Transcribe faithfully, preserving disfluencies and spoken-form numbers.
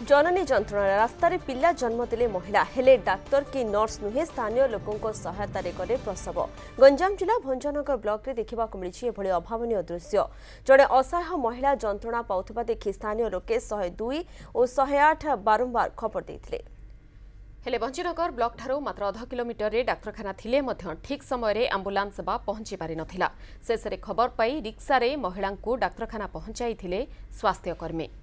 जननी जंत्रणा रास्तार पिला जन्म देले महिला हेले डाक्तर कि नर्स नुहे स्थानीय लोकों सहायता कले प्रसव। गंजाम जिला भंजनगर ब्लॉक रे देखा मिली एभली अभावन दृश्य। जड़े असहाय महिला जंत्रणा पाउथबा देखि स्थानीय लोके शहे दुई और शहे आठ बारंबार खबर देथिले। हेले भंजनगर ब्लॉक ठारू मात्र अध किलोमीटर रे डाक्तरखाना थिले मध्य ठीक समय रे एम्बुलेंस सेवा पहुंची पारि नथिला। शेष रे खबर पाई रिक्सा रे महिला को डाक्तरखाना पहुंचाई थिले स्वास्थ्य कर्मी।